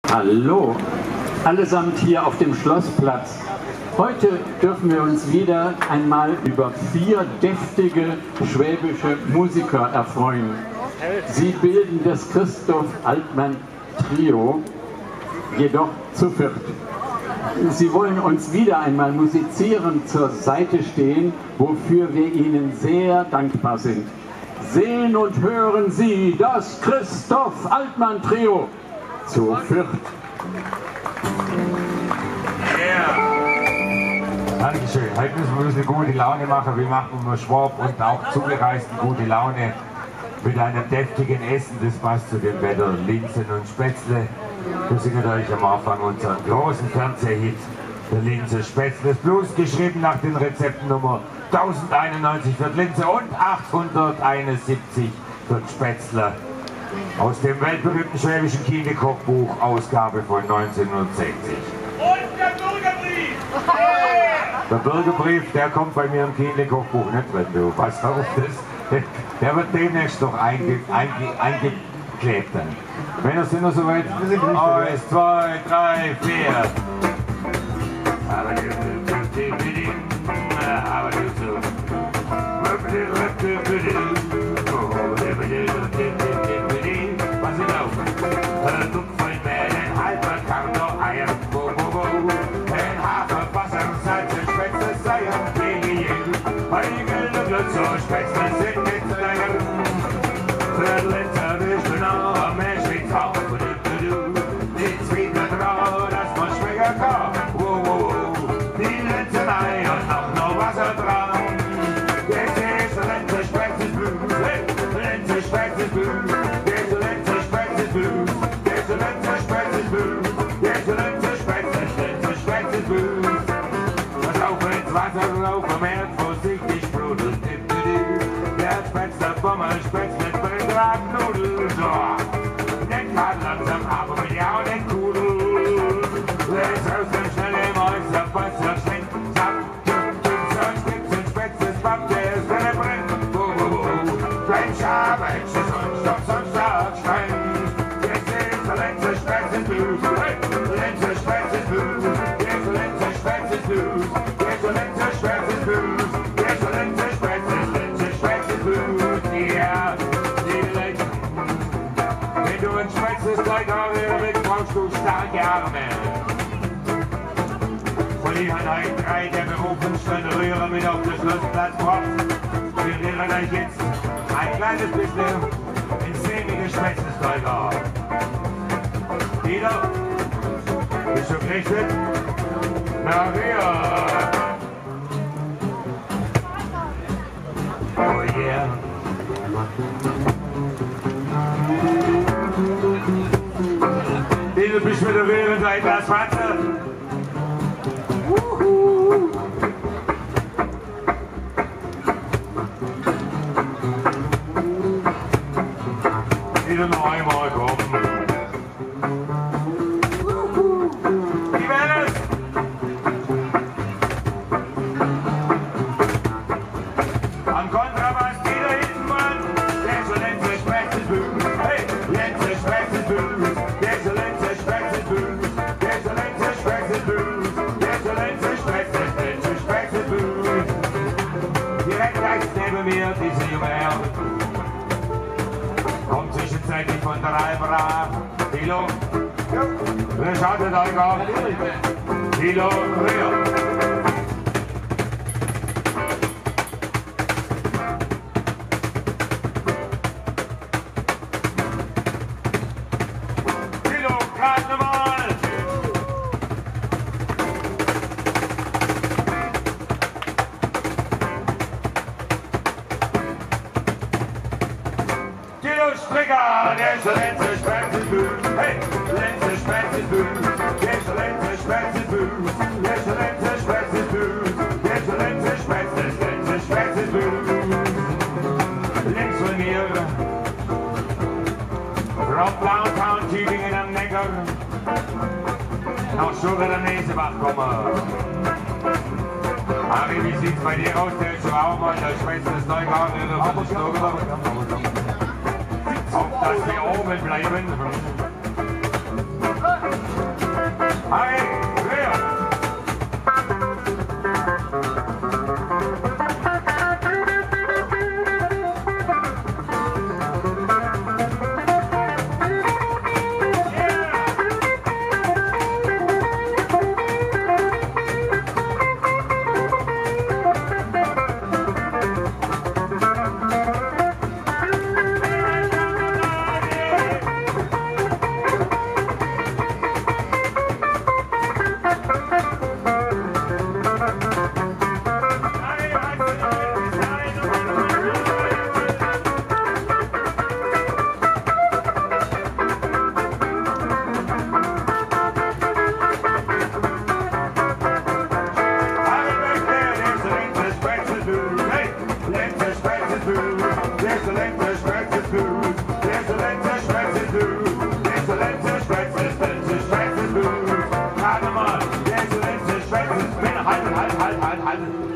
Hallo, allesamt hier auf dem Schlossplatz. Heute dürfen wir uns wieder einmal über 4 deftige schwäbische Musiker erfreuen. Sie bilden das Christoph Altmann Trio, jedoch zu viert. Sie wollen uns wieder einmal musizierend zur Seite stehen, wofür wir Ihnen sehr dankbar sind. Sehen und hören Sie das Christoph Altmann Trio zu viert. Dankeschön. Heute müssen wir uns eine gute Laune machen. Wir machen nur Schwab und auch Zugereisten gute Laune mit einem deftigen Essen. Das passt zu dem Wetter. Linsen und Spätzle. Wir singen euch am Anfang unseren großen Fernsehhit, der Linse Spätzle Blues, geschrieben nach den Rezepten Nummer 1091 für Linse und 871 für Spätzle. Aus dem weltberühmten schwäbischen Kinderkochbuch, Ausgabe von 1960. Und der Bürgerbrief! Der Bürgerbrief, der kommt bei mir im Kinderkochbuch nicht drin, du. Pass auf, der wird demnächst noch eingeklebt dann. Wenn es sind noch so weit. 1, 2, 3, 4. So Spätzle sind nicht zu lecker. Für Linzer ist genau am Mensch wie Tauch. Die Zwiebeln drauf, dass man schmecken kann. Wow, wow, wow. Die Linzerei und noch Wasser drauf. Jetzt ist der Linzer Spätzle Blues. Linzer Spätzle Blues. Jetzt der Linzer Spätzle Blues. Jetzt der Linzer Spätzle Blues. Jetzt der Linzer Spätzle Blues. Was auf ins Wasser rauf, am Erd vorsichtig sprudelt. Spätzle bringt Nudeln, so. Nicht grad langsam, aber mit ja und den Kudel. Lässt aus dem schnell im Häuser, Wasser schwenkt, zack, sonst gibt's ein Spätzle, Papp, der ist wenn er brennt. Klein Schabetsches und Stopp, sonst Starkstein. Jetzt ist der letzte Spätzle Blues. Letzte Spätzle Blues. Jetzt der letzte Spätzle Blues. Jetzt der letzte Spätzle Blues. Jetzt der letzte Spätzle Blues. Ja, die Leute, wenn du ein Spätzle gleich anrührst, brauchst du starke Arme. Von die Hanheit 3 der berufensten Rührer mit auf den Schlossplatz braucht. Wir rühren euch jetzt ein kleines bisschen ins sämige Spätzle an. Wieder, bist du gerichtet? Maria! Oh yeah! Diese bist mit der Rühren seit das Wasser. Wieder noch einmal kommen. Wie wäre es? Am Kontrabass wieder hinten, Mann. Der ist der letzte Spätzle Blues. Hey, letzte Spätzle Blues. Der ist der letzte Spätzle Blues. Der ist der letzte Spätzle Blues. Der ist der letzte Spätzle Blues. Direkt rechts neben mir dieser junge Herr. Kommt zwischenzeitlich von der Albrach. Tilo, wer schaut denn euch auf? Tilo, rühr. Stricker, der ist der letzte Spätzle Blues. Hey, letzte Spätzle Blues. Der ist der letzte Spätzle Blues. Der ist der letzte Spätzle Blues. Der ist der letzte Spätzle Blues. Links von mir, from Downtown Tübingen am Neckar, nach Sugar der Nesebach kommen. Harry, wie sieht's bei dir aus? Der ist schon auch mal in der Schwester des Neugarten oder von der Schlucker. Auf dass wir oben bleiben.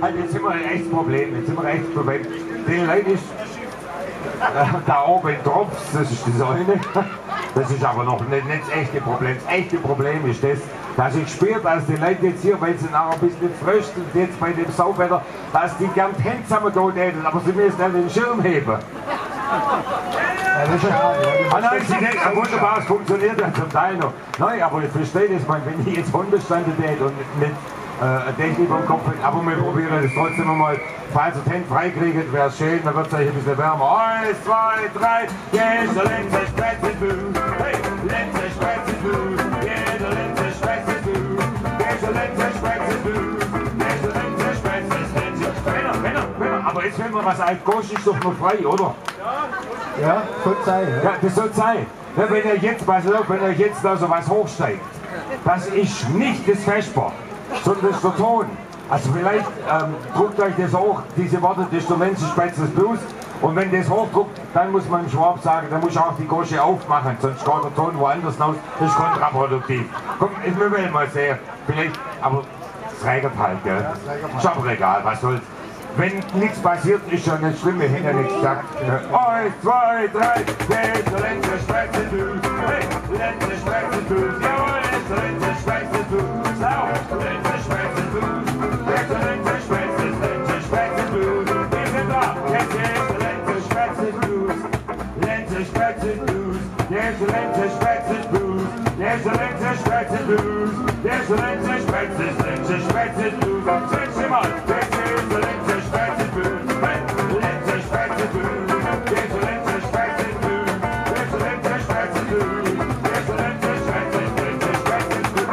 halt, jetzt sind wir ein echtes Problem. Jetzt sind wir ein echtes Problem. Den Leuten ist da oben drauf, das ist die Säule. Das ist aber noch nicht das echte Problem. Das echte Problem ist das, dass ich spüre, dass die Leute jetzt hier, weil sie nachher ein bisschen frösteln, jetzt bei dem Sauwetter, dass die gern die Hände zusammen hätten, aber sie müssen nicht den Schirm heben. Ja, das ist ja, Nein, sie denken, wunderbar, es funktioniert ja zum Teil noch. Nein, aber ich verstehe das, wenn ich jetzt Hundestande hätte und mit Technik am Kopf hätte, aber wir probieren das trotzdem mal. Falls ihr die Hände freikriegt, wäre es schön, dann wird es euch ein bisschen wärmer. 1, 2, 3, jeder Lenzer spreizt den Blues. Hey, Lenzer spreizt den Blues. Jeder Lenzer spreizt den Blues. Jeder Lenzer spreizt den Blues. Jeder Lenzer spreizt den Blues. Männer, aber jetzt wenn wir was alt Gosch ist doch noch frei, oder? ja, soll sein. Ja. Ja, das soll sein. Ja, wenn ihr jetzt, pass auf, wenn ihr jetzt da so was hochsteigt, das ist nicht das Vesper, sondern das ist der Ton. Also vielleicht druckt euch das hoch, diese Worte des Instruments spreizt das Blues. Und wenn das hochdruckt, dann muss man im Schwab sagen, dann muss auch die Gosche aufmachen, sonst geht der Ton woanders raus, das ist kontraproduktiv. Komm, wir werden mal sehen, vielleicht, aber es reicht halt, gell? Ist aber egal, was soll's. Wenn nichts passiert, ist schon nicht schlimm, wir hätten ja nichts gesagt. 1, 2, 3, der Lenzer spreizt den Blues. Hey, Lenzer spreizt den Blues. Jawohl, der Lenzer spreizt den Blues. Lauf, Lenzer spreizt den Blues. Der Lenzer spreizt den Blues. Wir sind da, jetzt ist der Lenzer spreizt den Blues. Lenzer spreizt den Blues. Der Lenzer spreizt den Blues. Der Lenzer spreizt den Blues. Der Lenzer spreizt den Blues. Sechs mal, das ist der Lenzer spreizt den Blues. Hey, Lenzer spreizt den Blues. Der Lenzer spreizt den Blues. Der Lenzer spreizt den Blues. Der Lenzer spreizt den Blues.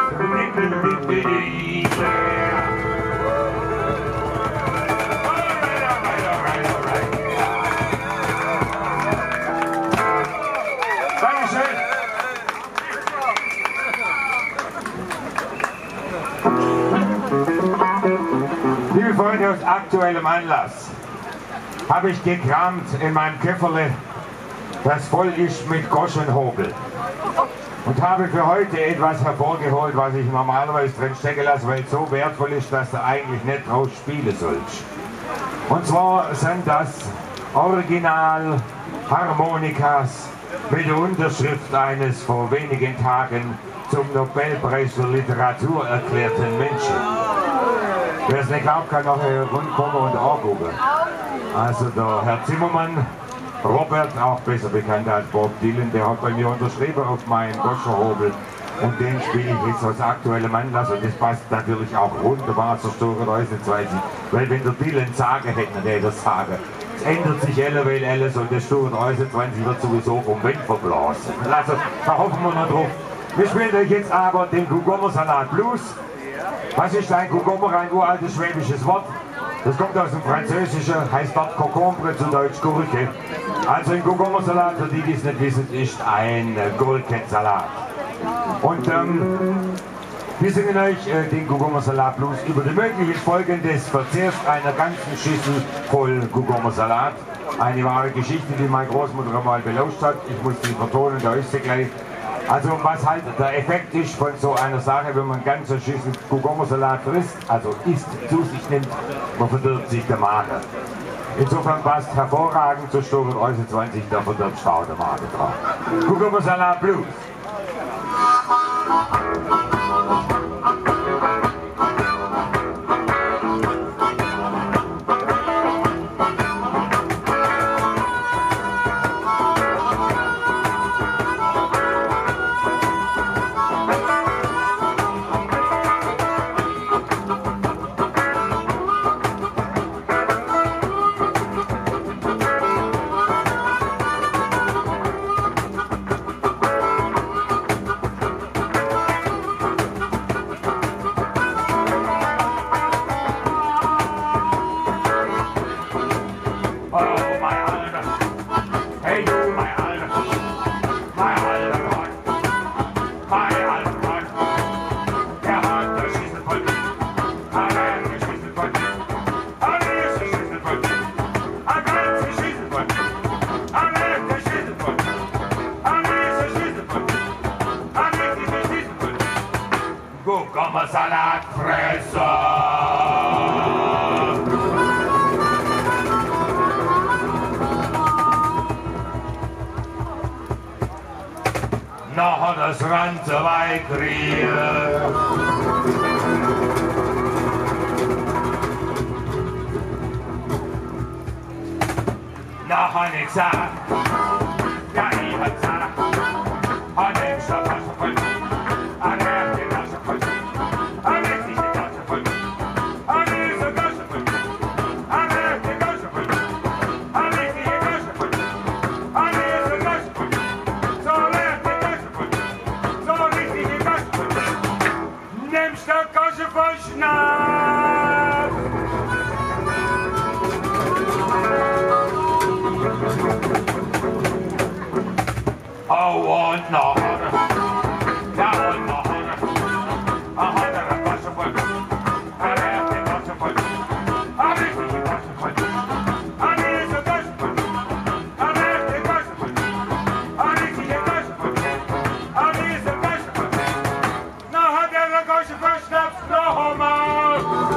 Dankeschön. Liebe Freunde, aus aktuellem Anlass habe ich gekramt in meinem Köfferle, das voll ist mit Goschenhobel. Und habe für heute etwas hervorgeholt, was ich normalerweise drin stecken lasse, weil es so wertvoll ist, dass du eigentlich nicht draus spielen sollst. Und zwar sind das Original Harmonikas mit der Unterschrift eines vor wenigen Tagen zum Nobelpreis für Literatur erklärten Menschen. Wer es nicht glaubt, kann noch rundkommen und angucken. Also der Herr Zimmermann, Robert, auch besser bekannt als Bob Dylan, der hat bei mir unterschrieben auf meinen Goscherhobel. Und den spiele ich jetzt aus aktuellem Anlass und das passt natürlich auch wunderbar zur Sturren 20, weil wenn der Dylan sagen hätte, der das sagen. Es ändert sich alleweil alles und der Sturren 20 wird sowieso vom Wind verblasen. Also da hoffen wir noch drauf. Wir spielen euch jetzt aber den Gugommer-Salat Blues. Was ist ein Gugommer? Ein uraltes schwäbisches Wort. Das kommt aus dem Französischen, heißt dort Concombre, zu Deutsch Gurke. Also ein Gugommer-Salat, für die, die es nicht wissen, ist ein Gurkensalat. Und wir singen euch den Gugommer-Salat Blues über die mögliche Folgen des Verzehrs einer ganzen Schüssel voll Gugommer-Salat. Eine wahre Geschichte, die meine Großmutter einmal belauscht hat. Ich muss die vertonen, da ist sie gleich. Also was halt der Effekt ist von so einer Sache, wenn man ganze Schüssel Gugommer-Salat frisst, also isst, zu sich nimmt, man verdirbt sich der Magen. Insofern passt hervorragend zur Sturren 20, da verdirbt Stau der Magen drauf. Gugommer-Salat Blues. Gugommer-Salatfresser! noch hat das Ganze weit kriegt. Noch hat ich gesagt, ja ich hab gesagt, hat ich schon was voll, hat er die Tasche voll, hat ich die Tasche voll, hat ich die Tasche voll, hat er die Tasche voll, hat ich die Tasche voll, hat ich die Tasche voll, so leert die Tasche voll, so richtig die Tasche voll, nimmst du Tasche voll Schnaps. Oh, und noch einer. Ja, und noch einer. Ach, hat er eine Tasche voll. Hat er die Tasche voll. Hat ich die Tasche voll. Hat er die Tasche voll. Hat er die Tasche voll. Hat ich die Tasche voll. Hat er die Tasche voll. Na, hat er eine Tasche voll Schnaps noch einmal.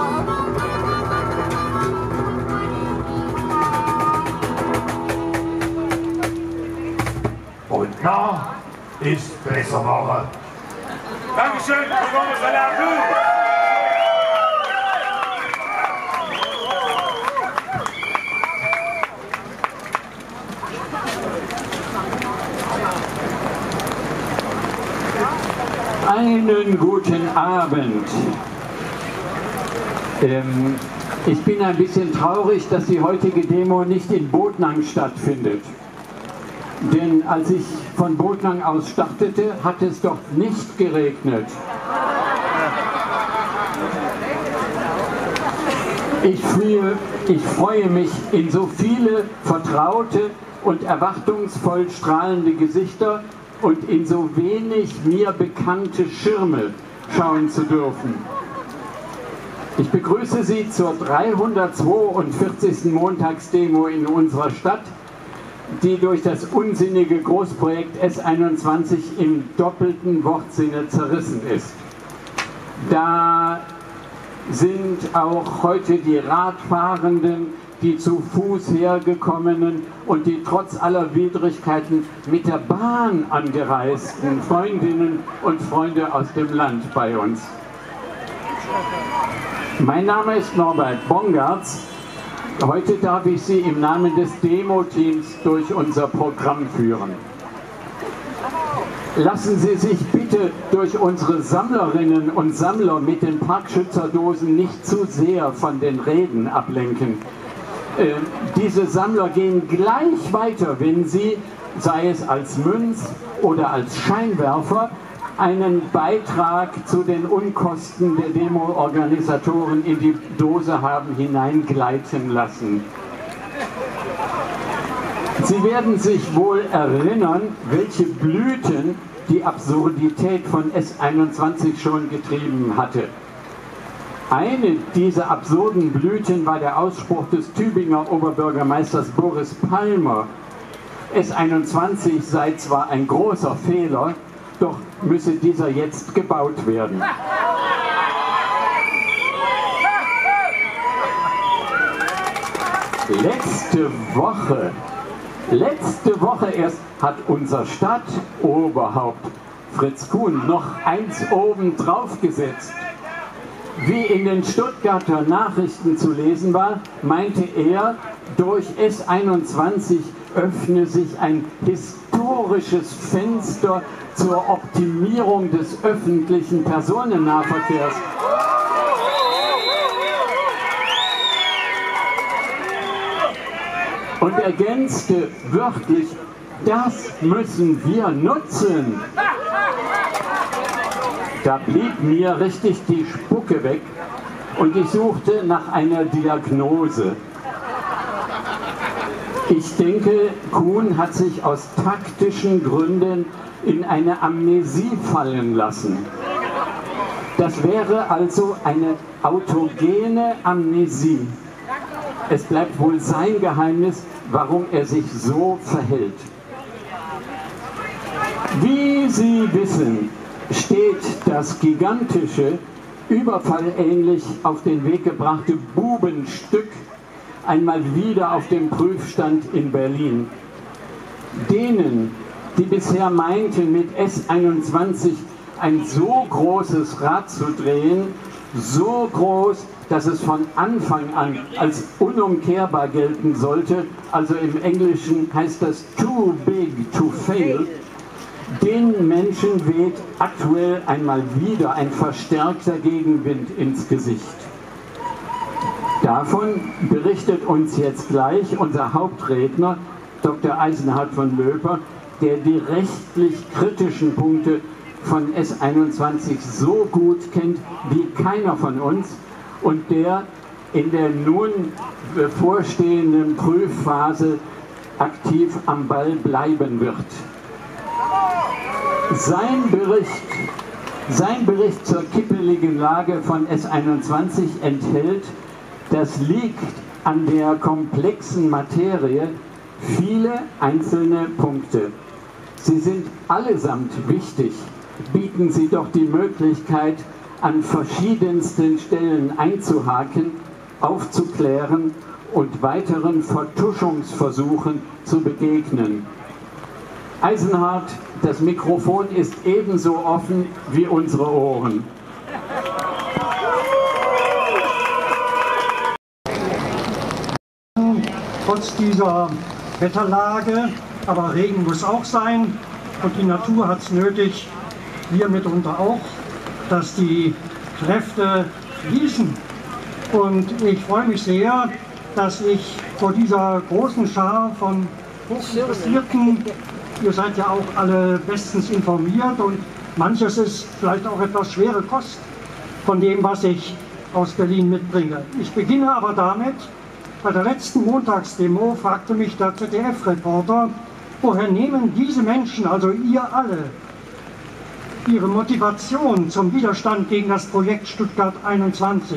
Und na ist besser machen. Dankeschön, Thomas Alain. Einen guten Abend. Ich bin ein bisschen traurig, dass die heutige Demo nicht in Botnang stattfindet. Denn als ich von Botnang aus startete, hat es doch nicht geregnet. Ich freue mich in so viele vertraute und erwartungsvoll strahlende Gesichter und in so wenig mir bekannte Schirme schauen zu dürfen. Ich begrüße Sie zur 342. Montagsdemo in unserer Stadt, die durch das unsinnige Großprojekt S21 im doppelten Wortsinne zerrissen ist. Da sind auch heute die Radfahrenden, die zu Fuß hergekommenen und die trotz aller Widrigkeiten mit der Bahn angereisten Freundinnen und Freunde aus dem Land bei uns. Mein Name ist Norbert Bongartz. Heute darf ich Sie im Namen des Demo-Teams durch unser Programm führen. Lassen Sie sich bitte durch unsere Sammlerinnen und Sammler mit den Parkschützerdosen nicht zu sehr von den Reden ablenken. Diese Sammler gehen gleich weiter, wenn Sie, sei es als Münz oder als Scheinwerfer, einen Beitrag zu den Unkosten der Demo-Organisatoren in die Dose haben hineingleiten lassen. Sie werden sich wohl erinnern, welche Blüten die Absurdität von S21 schon getrieben hatte. Eine dieser absurden Blüten war der Ausspruch des Tübinger Oberbürgermeisters Boris Palmer. S21 sei zwar ein großer Fehler, doch müsse dieser jetzt gebaut werden. Letzte Woche erst hat unser Stadtoberhaupt Fritz Kuhn noch eins oben drauf gesetzt. Wie in den Stuttgarter Nachrichten zu lesen war, meinte er, durch S21 öffne sich ein historisches Fenster zur Optimierung des öffentlichen Personennahverkehrs. Und ergänzte wörtlich, das müssen wir nutzen. Da blieb mir richtig die Spucke weg und ich suchte nach einer Diagnose. Ich denke, Kuhn hat sich aus taktischen Gründen in eine Amnesie fallen lassen. Das wäre also eine autogene Amnesie. Es bleibt wohl sein Geheimnis, warum er sich so verhält. Wie Sie wissen, steht das gigantische, überfallähnlich auf den Weg gebrachte Bubenstück einmal wieder auf dem Prüfstand in Berlin. Denen, die bisher meinten, mit S21 ein so großes Rad zu drehen, so groß, dass es von Anfang an als unumkehrbar gelten sollte, also im Englischen heißt das too big to fail, den Menschen weht aktuell einmal wieder ein verstärkter Gegenwind ins Gesicht. Davon berichtet uns jetzt gleich unser Hauptredner, Dr. Eisenhard von Löper, der die rechtlich kritischen Punkte von S21 so gut kennt wie keiner von uns und der in der nun bevorstehenden Prüfphase aktiv am Ball bleiben wird. Sein Bericht zur kippeligen Lage von S21 enthält, das liegt an der komplexen Materie, viele einzelne Punkte. Sie sind allesamt wichtig, bieten Sie doch die Möglichkeit, an verschiedensten Stellen einzuhaken, aufzuklären und weiteren Vertuschungsversuchen zu begegnen. Eisenhard, das Mikrofon ist ebenso offen wie unsere Ohren. Trotz dieser Wetterlage, aber Regen muss auch sein und die Natur hat es nötig, wir mitunter auch, dass die Kräfte fließen. Und ich freue mich sehr, dass ich vor dieser großen Schar von Hochinteressierten, ihr seid ja auch alle bestens informiert und manches ist vielleicht auch etwas schwere Kost von dem, was ich aus Berlin mitbringe. Ich beginne aber damit, bei der letzten Montagsdemo fragte mich der ZDF-Reporter, woher nehmen diese Menschen, also ihr alle, ihre Motivation zum Widerstand gegen das Projekt Stuttgart 21?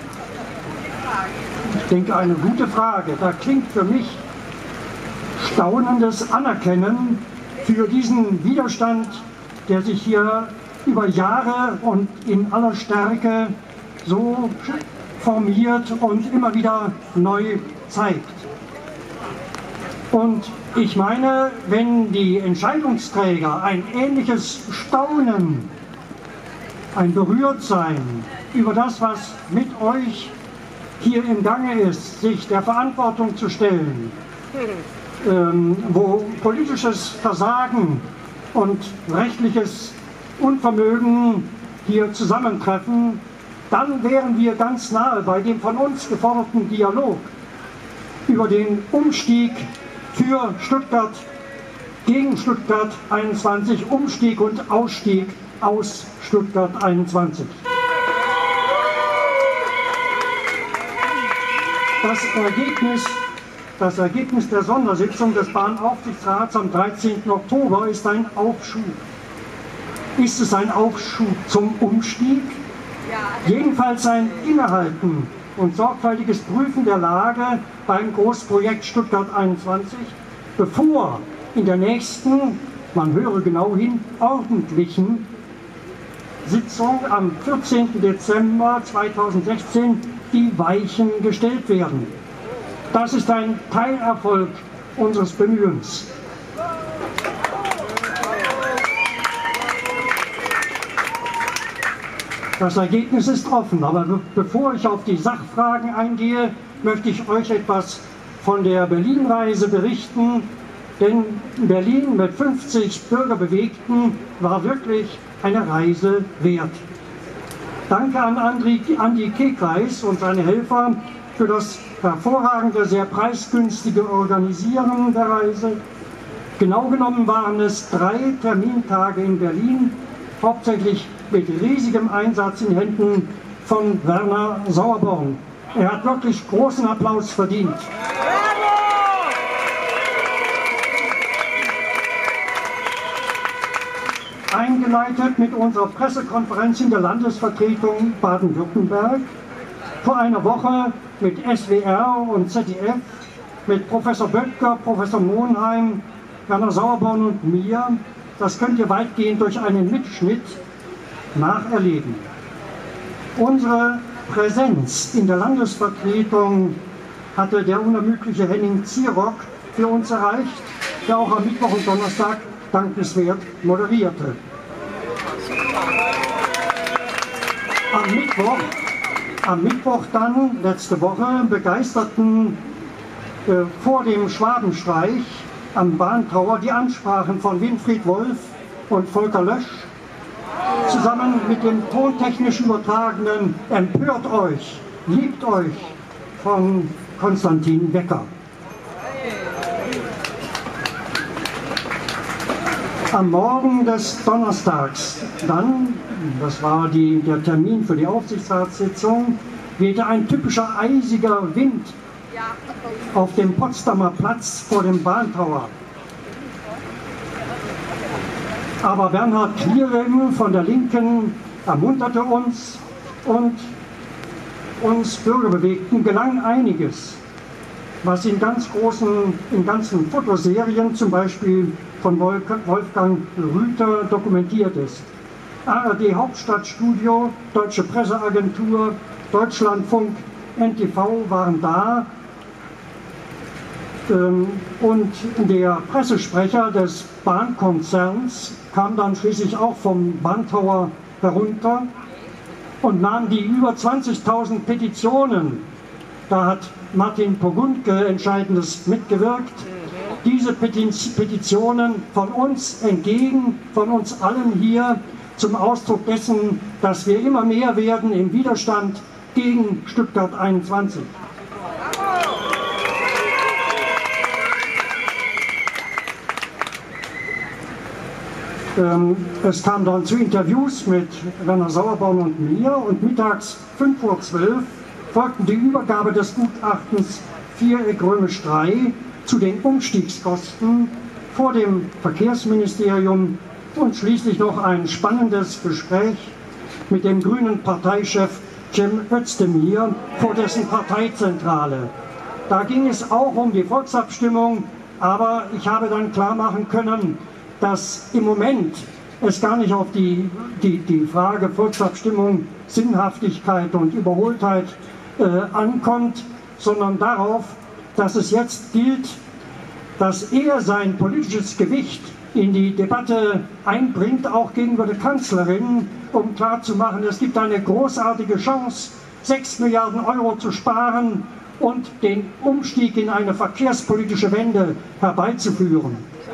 Ich denke, eine gute Frage. Da klingt für mich staunendes Anerkennen für diesen Widerstand, der sich hier über Jahre und in aller Stärke so formiert und immer wieder neu zeigt. Und ich meine, wenn die Entscheidungsträger ein ähnliches Staunen, ein Berührtsein über das, was mit euch hier im Gange ist, sich der Verantwortung zu stellen, wo politisches Versagen und rechtliches Unvermögen hier zusammentreffen, dann wären wir ganz nahe bei dem von uns geforderten Dialog über den Umstieg für Stuttgart, gegen Stuttgart 21, Umstieg und Ausstieg aus Stuttgart 21. Das Ergebnis der Sondersitzung des Bahnaufsichtsrats am 13. Oktober ist ein Aufschub. Ist es ein Aufschub zum Umstieg? Jedenfalls ein Innehalten und sorgfältiges Prüfen der Lage beim Großprojekt Stuttgart 21, bevor in der nächsten, man höre genau hin, ordentlichen Sitzung am 14. Dezember 2016 die Weichen gestellt werden. Das ist ein Teilerfolg unseres Bemühens. Das Ergebnis ist offen, aber bevor ich auf die Sachfragen eingehe, möchte ich euch etwas von der Berlin-Reise berichten, denn Berlin mit 50 Bürgerbewegten war wirklich eine Reise wert. Danke an Andi Kekreis und seine Helfer für das hervorragende, sehr preisgünstige Organisieren der Reise. Genau genommen waren es 3 Termintage in Berlin, hauptsächlich mit riesigem Einsatz in Händen von Werner Sauerborn. Er hat wirklich großen Applaus verdient. Eingeleitet mit unserer Pressekonferenz in der Landesvertretung Baden-Württemberg, vor einer Woche mit SWR und ZDF, mit Professor Böttger, Professor Monheim, Werner Sauerborn und mir. Das könnt ihr weitgehend durch einen Mitschnitt nacherleben. Unsere Präsenz in der Landesvertretung hatte der unermüdliche Henning Zierock für uns erreicht, der auch am Mittwoch und Donnerstag dankenswert moderierte. Am Mittwoch dann, letzte Woche, begeisterten vor dem Schwabenstreich am Bahntower die Ansprachen von Winfried Wolf und Volker Lösch zusammen mit dem tontechnisch übertragenen Empört euch, liebt euch von Konstantin Wecker. Am Morgen des Donnerstags dann, das war der Termin für die Aufsichtsratssitzung, wehte ein typischer eisiger Wind auf dem Potsdamer Platz vor dem Bahntower. Aber Bernhard Klierem von der Linken ermunterte uns und uns Bürgerbewegten gelang einiges, was in ganzen Fotoserien, zum Beispiel von Wolfgang Rüther, dokumentiert ist. ARD Hauptstadtstudio, Deutsche Presseagentur, Deutschlandfunk, NTV waren da und der Pressesprecher des Bahnkonzerns kam dann schließlich auch vom Bahntower herunter und nahm die über 20.000 Petitionen, da hat Martin Pogundke Entscheidendes mitgewirkt, diese Petitionen von uns entgegen, von uns allen hier, zum Ausdruck dessen, dass wir immer mehr werden im Widerstand gegen Stuttgart 21. Es kam dann zu Interviews mit Werner Sauerborn und mir und mittags 5:12 Uhr folgten die Übergabe des Gutachtens Viereck Römisch 3 zu den Umstiegskosten vor dem Verkehrsministerium und schließlich noch ein spannendes Gespräch mit dem grünen Parteichef Cem Özdemir vor dessen Parteizentrale. Da ging es auch um die Volksabstimmung, aber ich habe dann klar machen können, dass im Moment es gar nicht auf die Frage Volksabstimmung, Sinnhaftigkeit und Überholtheit ankommt, sondern darauf, dass es jetzt gilt, dass er sein politisches Gewicht in die Debatte einbringt, auch gegenüber der Kanzlerin, um klarzumachen, es gibt eine großartige Chance, 6 Milliarden Euro zu sparen und den Umstieg in eine verkehrspolitische Wende herbeizuführen.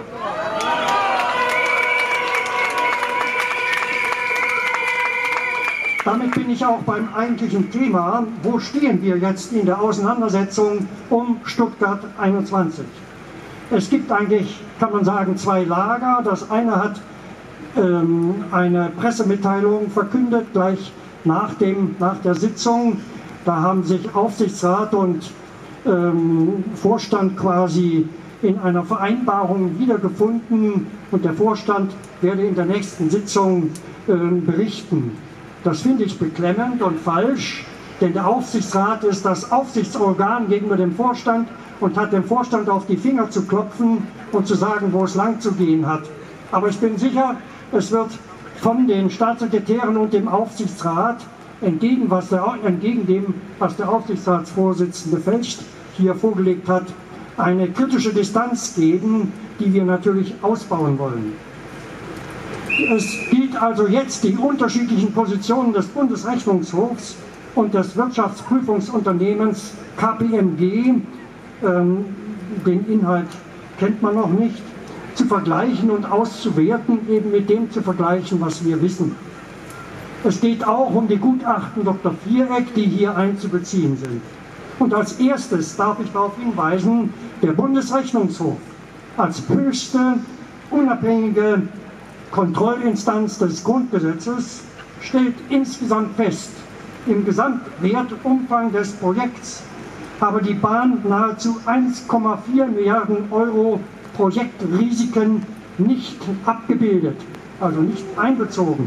Damit bin ich auch beim eigentlichen Thema. Wo stehen wir jetzt in der Auseinandersetzung um Stuttgart 21? Es gibt eigentlich, kann man sagen, zwei Lager. Das eine hat eine Pressemitteilung verkündet, gleich nach der Sitzung. Da haben sich Aufsichtsrat und Vorstand quasi in einer Vereinbarung wiedergefunden und der Vorstand werde in der nächsten Sitzung berichten. Das finde ich beklemmend und falsch, denn der Aufsichtsrat ist das Aufsichtsorgan gegenüber dem Vorstand und hat dem Vorstand auf die Finger zu klopfen und zu sagen, wo es lang zu gehen hat. Aber ich bin sicher, es wird von den Staatssekretären und dem Aufsichtsrat, entgegen dem, was der Aufsichtsratsvorsitzende Felcht hier vorgelegt hat, eine kritische Distanz geben, die wir natürlich ausbauen wollen. Es gilt also jetzt, die unterschiedlichen Positionen des Bundesrechnungshofs und des Wirtschaftsprüfungsunternehmens KPMG, den Inhalt kennt man noch nicht, zu vergleichen und auszuwerten, eben mit dem zu vergleichen, was wir wissen. Es geht auch um die Gutachten Dr. Viereck, die hier einzubeziehen sind. Und als erstes darf ich darauf hinweisen, der Bundesrechnungshof als höchste unabhängige Kontrollinstanz des Grundgesetzes stellt insgesamt fest, im Gesamtwertumfang des Projekts habe die Bahn nahezu 1,4 Milliarden Euro Projektrisiken nicht abgebildet, also nicht einbezogen.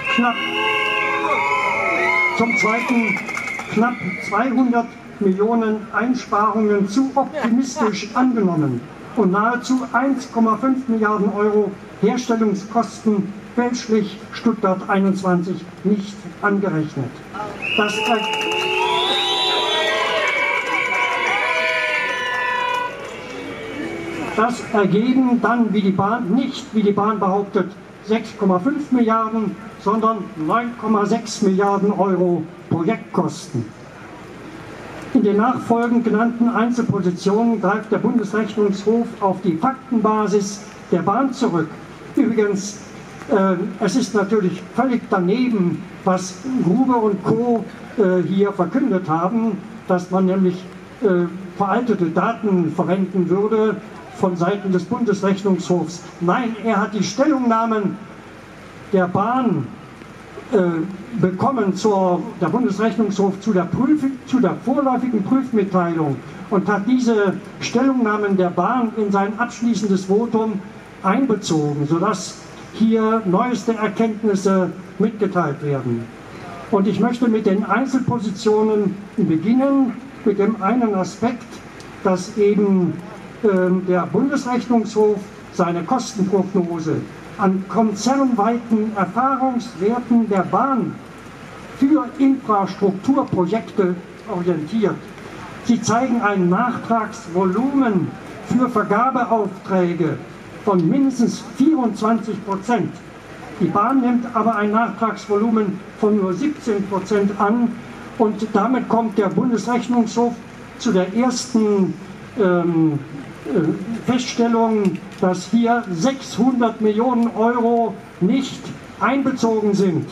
Zum Zweiten knapp 200 Millionen Einsparungen zu optimistisch angenommen und nahezu 1,5 Milliarden Euro Herstellungskosten fälschlich Stuttgart 21 nicht angerechnet. Das ergeben dann, wie die Bahn, nicht wie die Bahn behauptet, 6,5 Milliarden, sondern 9,6 Milliarden Euro Projektkosten. In den nachfolgend genannten Einzelpositionen greift der Bundesrechnungshof auf die Faktenbasis der Bahn zurück. Übrigens, es ist natürlich völlig daneben, was Grube und Co. Hier verkündet haben, dass man nämlich veraltete Daten verwenden würde von Seiten des Bundesrechnungshofs. Nein, er hat die Stellungnahmen der Bahn bekommen, der Bundesrechnungshof zu der vorläufigen Prüfmitteilung und hat diese Stellungnahmen der Bahn in sein abschließendes Votum einbezogen, sodass hier neueste Erkenntnisse mitgeteilt werden. Und ich möchte mit den Einzelpositionen beginnen, mit dem einen Aspekt, dass eben der Bundesrechnungshof seine Kostenprognose an konzernweiten Erfahrungswerten der Bahn für Infrastrukturprojekte orientiert. Sie zeigen ein Nachtragsvolumen für Vergabeaufträge von mindestens 24%. Die Bahn nimmt aber ein Nachtragsvolumen von nur 17% an und damit kommt der Bundesrechnungshof zu der ersten Feststellung, dass hier 600 Millionen Euro nicht einbezogen sind.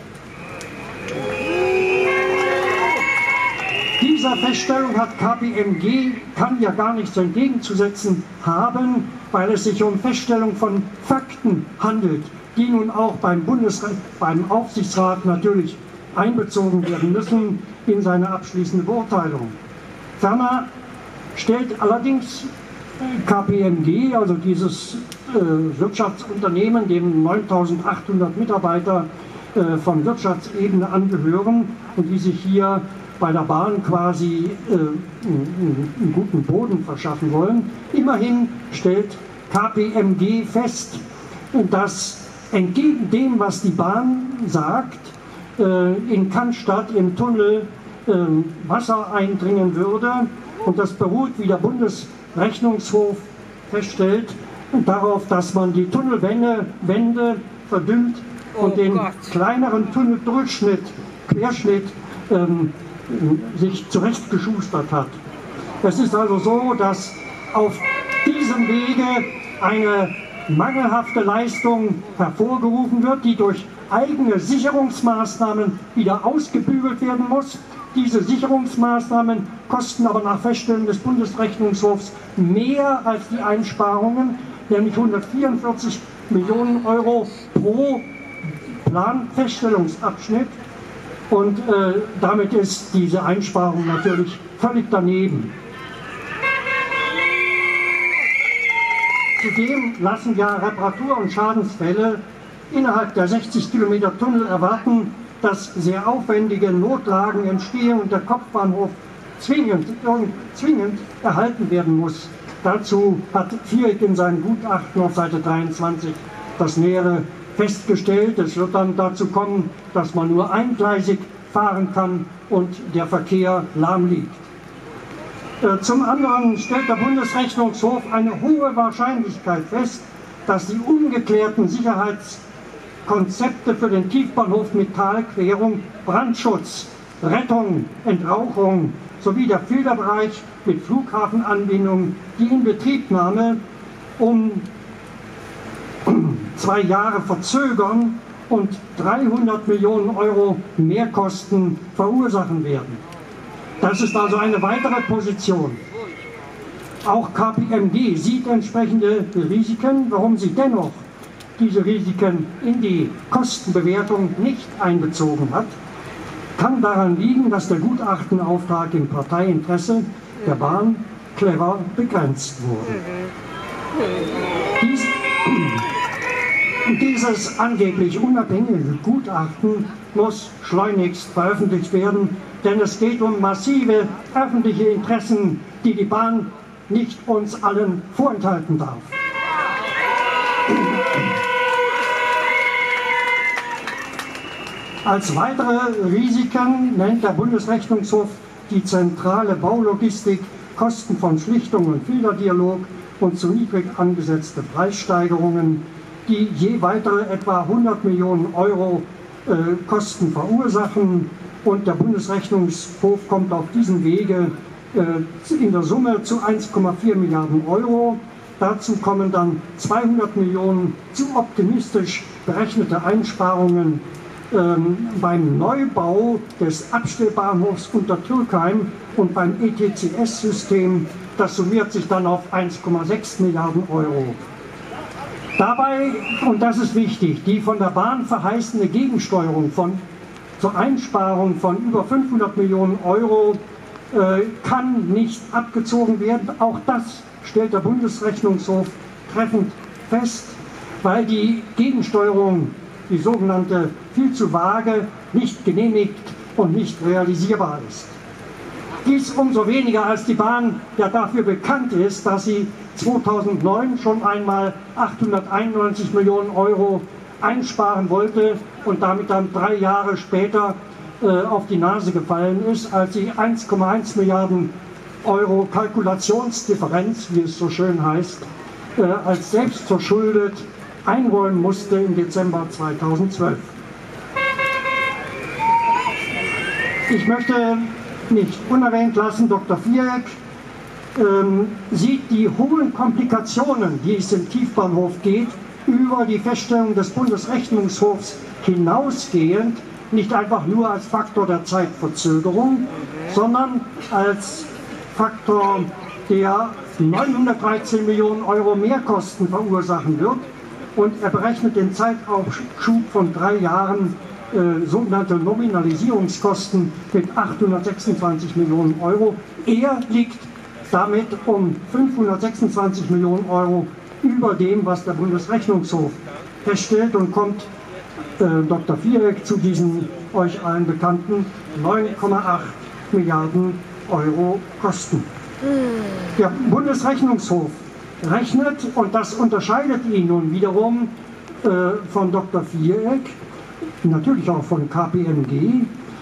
Dieser Feststellung hat KPMG kann ja gar nichts entgegenzusetzen haben, weil es sich um Feststellung von Fakten handelt, die nun auch beim Aufsichtsrat natürlich einbezogen werden müssen in seine abschließende Beurteilung. Ferner stellt allerdings KPMG, also dieses Wirtschaftsunternehmen, dem 9.800 Mitarbeiter von Wirtschaftsebene angehören und die sich hier bei der Bahn quasi einen guten Boden verschaffen wollen. Immerhin stellt KPMG fest, dass entgegen dem, was die Bahn sagt, in Cannstatt im Tunnel Wasser eindringen würde. Und das beruht, wie der Bundesrechnungshof feststellt, darauf, dass man die Tunnelwände verdünnt und den kleineren Tunneldurchschnitt, Querschnitt, sich zurechtgeschustert hat. Es ist also so, dass auf diesem Wege eine mangelhafte Leistung hervorgerufen wird, die durch eigene Sicherungsmaßnahmen wieder ausgebügelt werden muss. Diese Sicherungsmaßnahmen kosten aber nach Feststellung des Bundesrechnungshofs mehr als die Einsparungen, nämlich 144 Millionen Euro pro Planfeststellungsabschnitt. Und damit ist diese Einsparung natürlich völlig daneben. Zudem lassen ja Reparatur- und Schadensfälle innerhalb der 60 Kilometer Tunnel erwarten, dass sehr aufwendige Notlagen entstehen und der Kopfbahnhof zwingend erhalten werden muss. Dazu hat Viereck in seinem Gutachten auf Seite 23 das Nähere festgestellt. Es wird dann dazu kommen, dass man nur eingleisig fahren kann und der Verkehr lahm liegt. Zum anderen stellt der Bundesrechnungshof eine hohe Wahrscheinlichkeit fest, dass die ungeklärten Sicherheitskonzepte für den Tiefbahnhof mit Talquerung, Brandschutz, Rettung, Entrauchung sowie der Filterbereich mit Flughafenanbindung die Inbetriebnahme um 2 Jahre verzögern und 300 Millionen Euro Mehrkosten verursachen werden. Das ist also eine weitere Position. Auch KPMG sieht entsprechende Risiken, warum sie dennoch diese Risiken in die Kostenbewertung nicht einbezogen hat, kann daran liegen, dass der Gutachtenauftrag im Parteiinteresse der Bahn clever begrenzt wurde. Dieses angeblich unabhängige Gutachten muss schleunigst veröffentlicht werden, denn es geht um massive öffentliche Interessen, die die Bahn nicht uns allen vorenthalten darf. Als weitere Risiken nennt der Bundesrechnungshof die zentrale Baulogistik, Kosten von Schlichtung und Filterdialog und zu niedrig angesetzte Preissteigerungen, die je weitere etwa 100 Millionen Euro Kosten verursachen. Und der Bundesrechnungshof kommt auf diesem Wege in der Summe zu 1,4 Milliarden Euro. Dazu kommen dann 200 Millionen zu optimistisch berechnete Einsparungen beim Neubau des Abstellbahnhofs Untertürkheim und beim ETCS-System. Das summiert sich dann auf 1,6 Milliarden Euro. Dabei, und das ist wichtig, die von der Bahn verheißene Gegensteuerung zur Einsparung von über 500 Millionen Euro kann nicht abgezogen werden. Auch das stellt der Bundesrechnungshof treffend fest, weil die Gegensteuerung, die sogenannte, viel zu vage, nicht genehmigt und nicht realisierbar ist. Dies umso weniger, als die Bahn ja dafür bekannt ist, dass sie 2009 schon einmal 891 Millionen Euro einsparen wollte und damit dann 3 Jahre später auf die Nase gefallen ist, als sie 1,1 Milliarden Euro Kalkulationsdifferenz, wie es so schön heißt, als selbstverschuldet einräumen musste im Dezember 2012. Ich möchte nicht unerwähnt lassen, Dr. Viereck sieht die hohen Komplikationen, die es im Tiefbahnhof geht, über die Feststellung des Bundesrechnungshofs hinausgehend, nicht einfach nur als Faktor der Zeitverzögerung, sondern als Faktor, der 913 Millionen Euro Mehrkosten verursachen wird. Und er berechnet den Zeitaufschub von 3 Jahren, sogenannte Nominalisierungskosten, mit 826 Millionen Euro. Er liegt damit um 526 Millionen Euro über dem, was der Bundesrechnungshof feststellt, und kommt Dr. Viereck zu diesen euch allen bekannten 9,8 Milliarden Euro Kosten. Der Bundesrechnungshof rechnet, und das unterscheidet ihn nun wiederum von Dr. Viereck, natürlich auch von KPMG,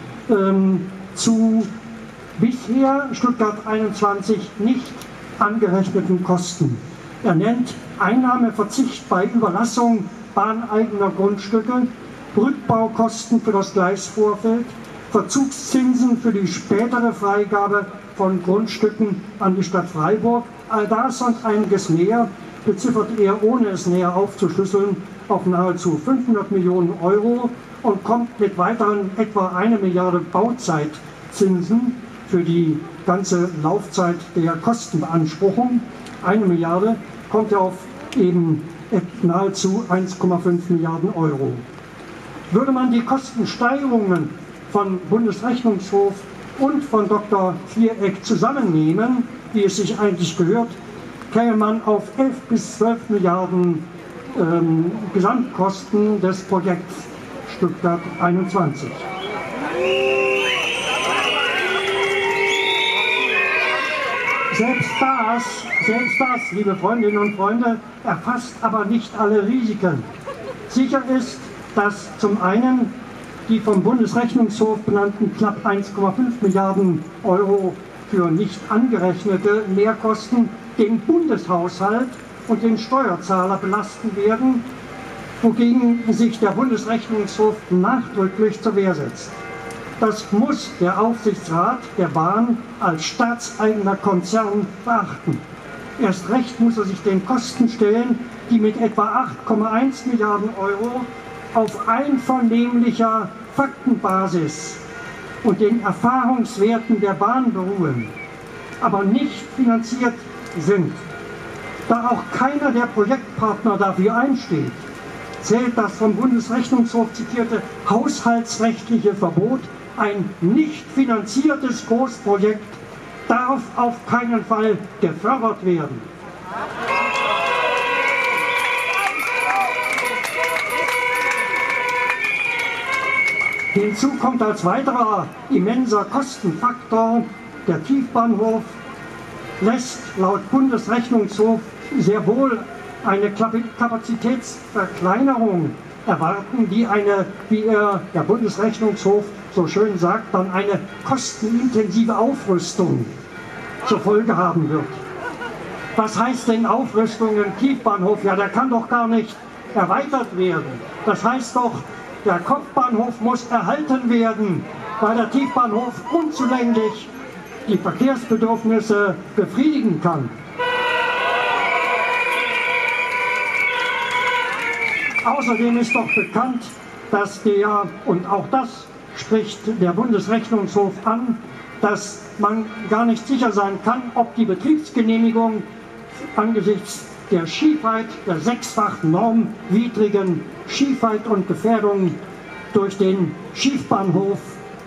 zu bisher Stuttgart 21 nicht angerechneten Kosten. Er nennt Einnahmeverzicht bei Überlassung bahneigener Grundstücke, Rückbaukosten für das Gleisvorfeld, Verzugszinsen für die spätere Freigabe von Grundstücken an die Stadt Freiburg. All das und einiges mehr beziffert er, ohne es näher aufzuschlüsseln, auf nahezu 500 Millionen Euro und kommt mit weiteren etwa 1 Milliarde Bauzeitzinsen für die ganze Laufzeit der Kostenbeanspruchung, 1 Milliarde, kommt er auf eben nahezu 1,5 Milliarden Euro. Würde man die Kostensteigerungen von Bundesrechnungshof und von Dr. Viereck zusammennehmen, wie es sich eigentlich gehört, käme man auf 11 bis 12 Milliarden Gesamtkosten des Projekts Stuttgart 21. Selbst das, liebe Freundinnen und Freunde, erfasst aber nicht alle Risiken. Sicher ist, dass zum einen die vom Bundesrechnungshof benannten knapp 1,5 Milliarden Euro für nicht angerechnete Mehrkosten den Bundeshaushalt und den Steuerzahler belasten werden, wogegen sich der Bundesrechnungshof nachdrücklich zur Wehr setzt. Das muss der Aufsichtsrat der Bahn als staatseigener Konzern beachten. Erst recht muss er sich den Kosten stellen, die mit etwa 8,1 Milliarden Euro auf einvernehmlicher Faktenbasis und den Erfahrungswerten der Bahn beruhen, aber nicht finanziert sind. Da auch keiner der Projektpartner dafür einsteht, zählt das vom Bundesrechnungshof zitierte haushaltsrechtliche Verbot, ein nicht finanziertes Großprojekt darf auf keinen Fall gefördert werden. Hinzu kommt als weiterer immenser Kostenfaktor, der Tiefbahnhof lässt laut Bundesrechnungshof sehr wohl eine Kapazitätsverkleinerung erwarten, die eine, wie der Bundesrechnungshof so schön sagt, dann eine kostenintensive Aufrüstung zur Folge haben wird. Was heißt denn Aufrüstung im Tiefbahnhof? Ja, der kann doch gar nicht erweitert werden. Das heißt doch, der Kopfbahnhof muss erhalten werden, weil der Tiefbahnhof unzulänglich die Verkehrsbedürfnisse befriedigen kann. Außerdem ist doch bekannt, dass und auch das spricht der Bundesrechnungshof an, dass man gar nicht sicher sein kann, ob die Betriebsgenehmigung angesichts der Schiefheit, der sechsfach normwidrigen Schiefheit und Gefährdung durch den Schiefbahnhof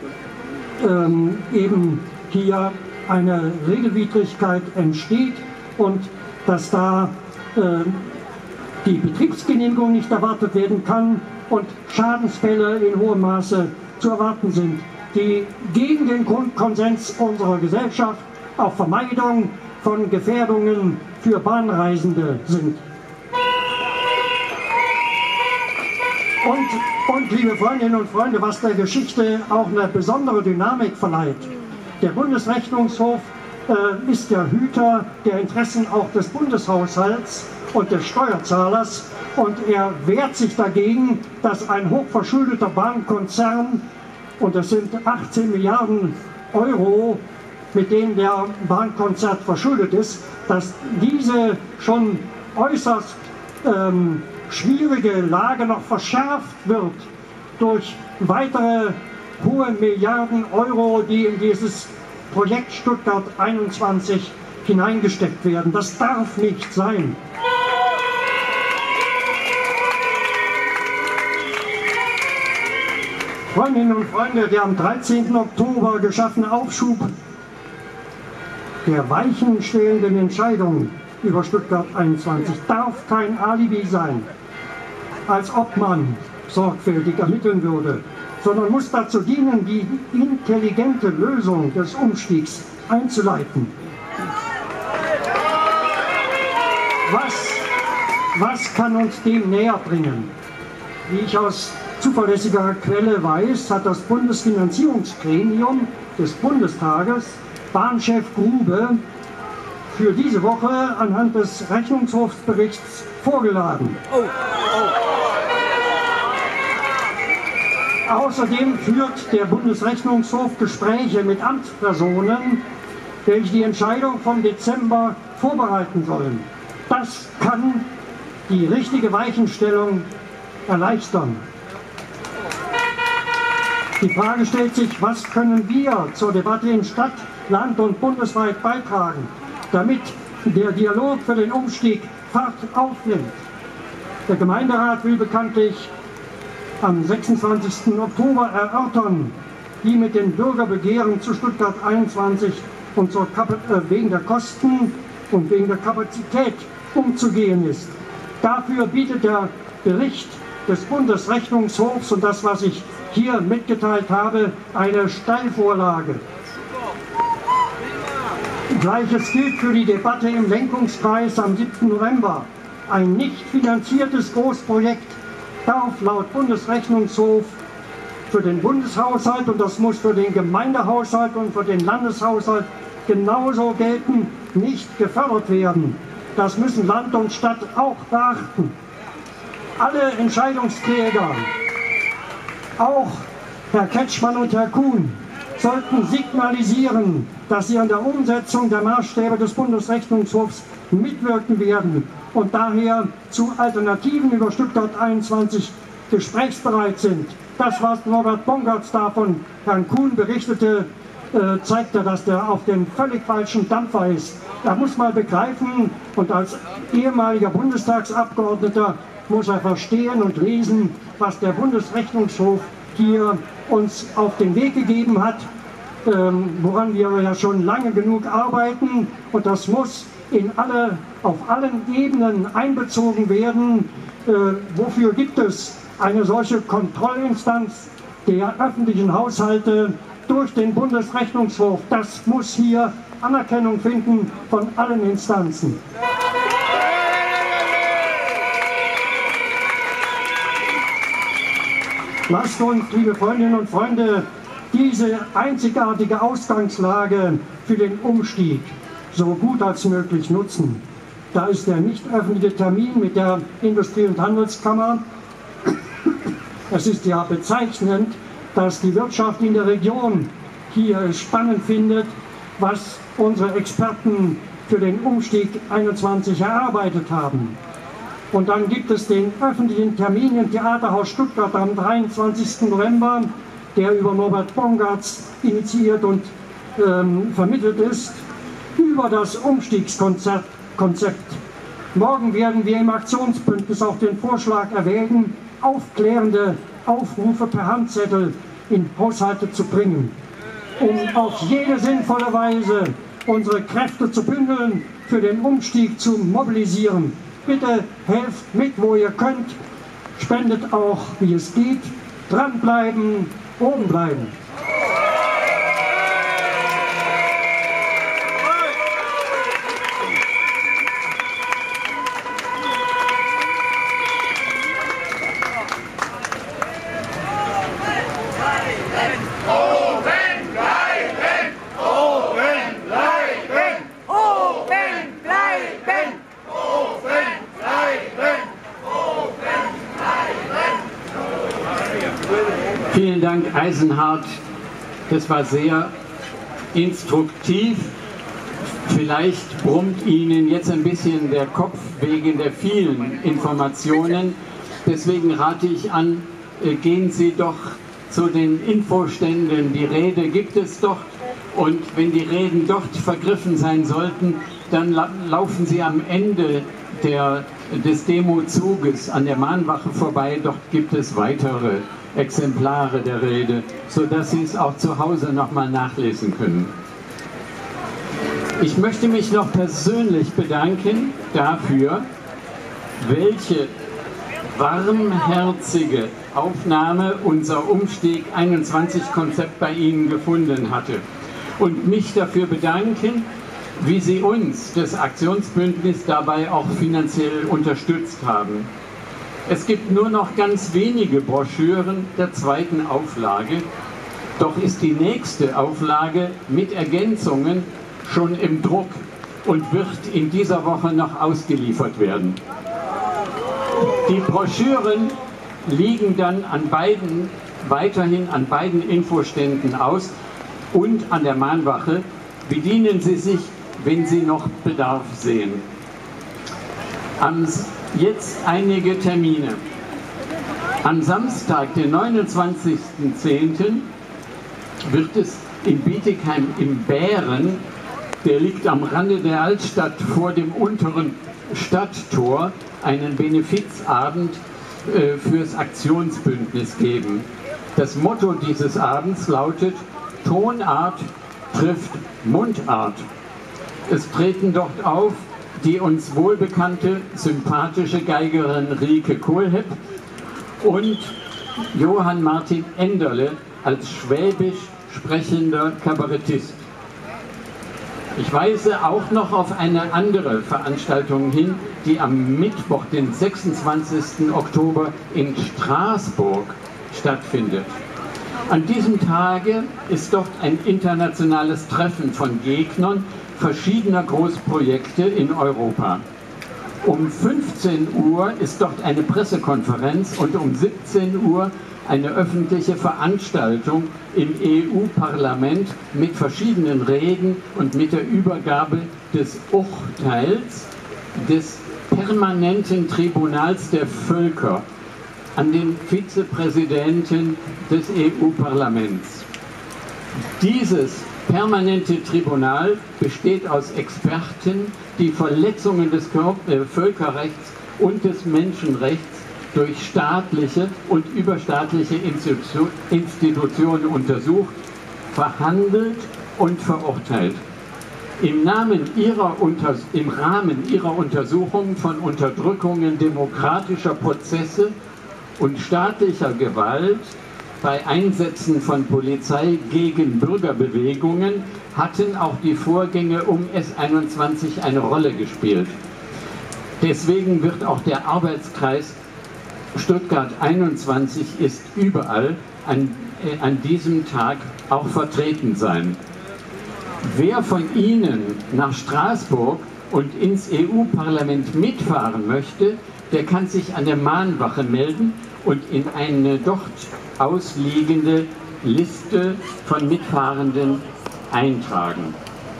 eben hier eine Regelwidrigkeit entsteht und dass da die Betriebsgenehmigung nicht erwartet werden kann und Schadensfälle in hohem Maße zu erwarten sind, die gegen den Grundkonsens unserer Gesellschaft auf Vermeidung von Gefährdungen für Bahnreisende sind. Und liebe Freundinnen und Freunde, was der Geschichte auch eine besondere Dynamik verleiht. Der Bundesrechnungshof ist der Hüter der Interessen auch des Bundeshaushalts und des Steuerzahlers und er wehrt sich dagegen, dass ein hochverschuldeter Bahnkonzern, und das sind 18 Milliarden Euro, mit denen der Bahnkonzern verschuldet ist, dass diese schon äußerst schwierige Lage noch verschärft wird durch weitere hohe Milliarden Euro, die in dieses Projekt Stuttgart 21 hineingesteckt werden. Das darf nicht sein. Freundinnen und Freunde, der am 13. Oktober geschaffene Aufschub der weichenstellenden Entscheidung über Stuttgart 21 darf kein Alibi sein, als ob man sorgfältig ermitteln würde, sondern muss dazu dienen, die intelligente Lösung des Umstiegs einzuleiten. Was kann uns dem näher bringen? Wie ich aus zuverlässiger Quelle weiß, hat das Bundesfinanzierungsgremium des Bundestages Bahnchef Grube für diese Woche anhand des Rechnungshofsberichts vorgeladen. Außerdem führt der Bundesrechnungshof Gespräche mit Amtspersonen, welche die Entscheidung vom Dezember vorbereiten sollen. Das kann die richtige Weichenstellung erleichtern. Die Frage stellt sich, was können wir zur Debatte in Stadt, Land und bundesweit beitragen, damit der Dialog für den Umstieg Fahrt aufnimmt. Der Gemeinderat will bekanntlich am 26. Oktober erörtern, wie mit den Bürgerbegehren zu Stuttgart 21 und wegen der Kosten und wegen der Kapazität umzugehen ist. Dafür bietet der Bericht des Bundesrechnungshofs und das, was ich hier mitgeteilt habe, eine Steilvorlage. Gleiches gilt für die Debatte im Lenkungskreis am 7. November. Ein nicht finanziertes Großprojekt darf laut Bundesrechnungshof für den Bundeshaushalt, und das muss für den Gemeindehaushalt und für den Landeshaushalt genauso gelten, nicht gefördert werden. Das müssen Land und Stadt auch beachten. Alle Entscheidungsträger, auch Herr Kretschmann und Herr Kuhn, sollten signalisieren, dass sie an der Umsetzung der Maßstäbe des Bundesrechnungshofs mitwirken werden und daher zu Alternativen über Stuttgart 21 gesprächsbereit sind. Das, was Norbert Bongartz da von Herrn Kuhn berichtete, zeigte, dass der auf dem völlig falschen Dampfer ist. Er muss mal begreifen, und als ehemaliger Bundestagsabgeordneter muss er verstehen und lesen, was der Bundesrechnungshof hier uns auf den Weg gegeben hat, woran wir ja schon lange genug arbeiten, und das muss auf allen Ebenen einbezogen werden. Wofür gibt es eine solche Kontrollinstanz der öffentlichen Haushalte durch den Bundesrechnungshof? Das muss hier Anerkennung finden von allen Instanzen. Lasst uns, liebe Freundinnen und Freunde, diese einzigartige Ausgangslage für den Umstieg so gut als möglich nutzen. Da ist der nicht öffentliche Termin mit der Industrie- und Handelskammer. Es ist ja bezeichnend, dass die Wirtschaft in der Region hier spannend findet, was unsere Experten für den Umstieg 21 erarbeitet haben. Und dann gibt es den öffentlichen Termin im Theaterhaus Stuttgart am 23. November, der über Norbert Bongartz initiiert und vermittelt ist, über das Umstiegskonzept. Morgen werden wir im Aktionsbündnis auch den Vorschlag erwägen, aufklärende Aufrufe per Handzettel in Haushalte zu bringen, um auf jede sinnvolle Weise unsere Kräfte zu bündeln, für den Umstieg zu mobilisieren. Bitte helft mit, wo ihr könnt, spendet auch, wie es geht, dranbleiben, oben bleiben. Vielen Dank, Eisenhardt. Das war sehr instruktiv. Vielleicht brummt Ihnen jetzt ein bisschen der Kopf wegen der vielen Informationen. Deswegen rate ich an, gehen Sie doch zu den Infoständen. Die Rede gibt es dort. Und wenn die Reden dort vergriffen sein sollten, dann laufen Sie am Ende des Demozuges an der Mahnwache vorbei. Dort gibt es weitere Exemplare der Rede, sodass Sie es auch zu Hause nochmal nachlesen können. Ich möchte mich noch persönlich bedanken dafür, welche warmherzige Aufnahme unser Umstieg 21 Konzept bei Ihnen gefunden hatte. Und mich dafür bedanken, wie Sie uns, das Aktionsbündnis, dabei auch finanziell unterstützt haben. Es gibt nur noch ganz wenige Broschüren der zweiten Auflage, doch ist die nächste Auflage mit Ergänzungen schon im Druck und wird in dieser Woche noch ausgeliefert werden. Die Broschüren liegen dann weiterhin an beiden Infoständen aus und an der Mahnwache. Bedienen Sie sich, wenn Sie noch Bedarf sehen. Jetzt einige Termine. Am Samstag, den 29.10., wird es in Bietigheim im Bären, der liegt am Rande der Altstadt vor dem unteren Stadttor, einen Benefizabend fürs Aktionsbündnis geben. Das Motto dieses Abends lautet: Tonart trifft Mundart. Es treten dort auf die uns wohlbekannte, sympathische Geigerin Rieke Kohlhepp und Johann Martin Enderle als schwäbisch sprechender Kabarettist. Ich weise auch noch auf eine andere Veranstaltung hin, die am Mittwoch, den 26. Oktober in Straßburg stattfindet. An diesem Tage ist dort ein internationales Treffen von Gegnern verschiedener Großprojekte in Europa. Um 15 Uhr ist dort eine Pressekonferenz und um 17 Uhr eine öffentliche Veranstaltung im EU-Parlament mit verschiedenen Reden und mit der Übergabe des Urteils des Permanenten Tribunals der Völker an den Vizepräsidenten des EU-Parlaments. Dieses permanente Tribunal besteht aus Experten, die Verletzungen des Völkerrechts und des Menschenrechts durch staatliche und überstaatliche Institutionen untersucht, verhandelt und verurteilt. Im Rahmen ihrer Untersuchung von Unterdrückungen demokratischer Prozesse und staatlicher Gewalt bei Einsätzen von Polizei gegen Bürgerbewegungen hatten auch die Vorgänge um S21 eine Rolle gespielt. Deswegen wird auch der Arbeitskreis Stuttgart 21 ist überall an diesem Tag auch vertreten sein. Wer von Ihnen nach Straßburg und ins EU-Parlament mitfahren möchte, der kann sich an der Mahnwache melden und in eine dort ausliegende Liste von Mitfahrenden eintragen.